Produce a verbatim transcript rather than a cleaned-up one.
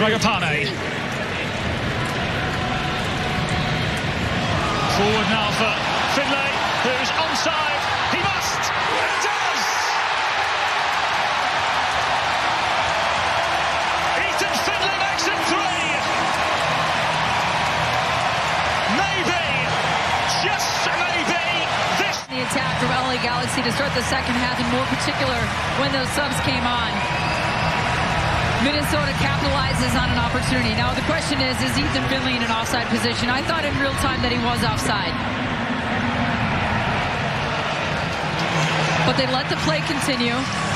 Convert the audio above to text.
Fragapane. Forward now for Finlay, who's onside. He must! He does! Ethan Finlay makes it three! Maybe, just maybe, this... The attack from L A Galaxy to start the second half, in more particular when those subs came on. Minnesota capitalizes on an opportunity. Now the question is, is Ethan Finlay in an offside position? I thought in real time that he was offside. But they let the play continue.